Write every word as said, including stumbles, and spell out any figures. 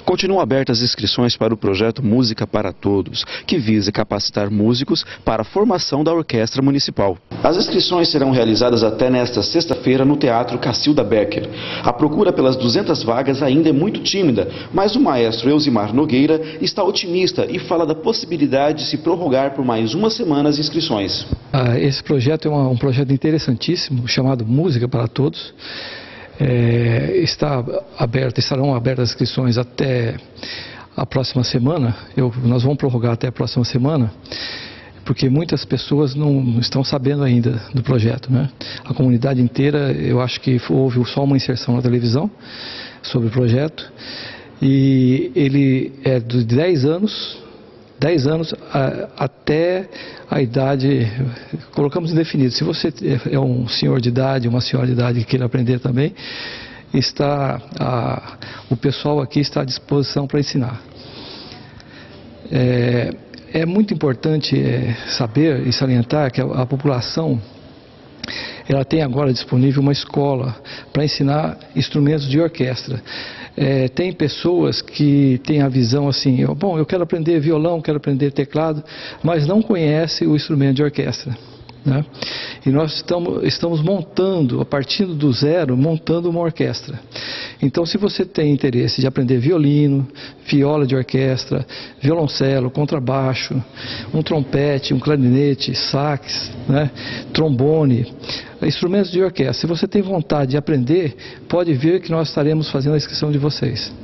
Continuam abertas as inscrições para o projeto Música para Todos, que visa capacitar músicos para a formação da Orquestra Municipal. As inscrições serão realizadas até nesta sexta-feira no Teatro Cacilda Becker. A procura pelas duzentas vagas ainda é muito tímida, mas o maestro Elzimar Nogueira está otimista e fala da possibilidade de se prorrogar por mais uma semana as inscrições. Ah, esse projeto é uma, um projeto interessantíssimo, chamado Música para Todos. É, está aberto, estarão abertas as inscrições até a próxima semana. Eu, nós vamos prorrogar até a próxima semana, porque muitas pessoas não estão sabendo ainda do projeto, né? A comunidade inteira, eu acho que houve só uma inserção na televisão sobre o projeto, e ele é de dez anos, dez anos a, até a idade, colocamos indefinido. Se você é um senhor de idade, uma senhora de idade que queira aprender também, está, a, o pessoal aqui está à disposição para ensinar. É, é muito importante é, saber e salientar que a, a população, ela tem agora disponível uma escola para ensinar instrumentos de orquestra. É, tem pessoas que têm a visão assim, eu, bom, eu quero aprender violão, quero aprender teclado, mas não conhece o instrumento de orquestra, né? E nós estamos, estamos montando, a partir do zero, montando uma orquestra. Então, se você tem interesse de aprender violino, viola de orquestra, violoncelo, contrabaixo, um trompete, um clarinete, sax, né, trombone, instrumentos de orquestra, se você tem vontade de aprender, pode vir que nós estaremos fazendo a inscrição de vocês.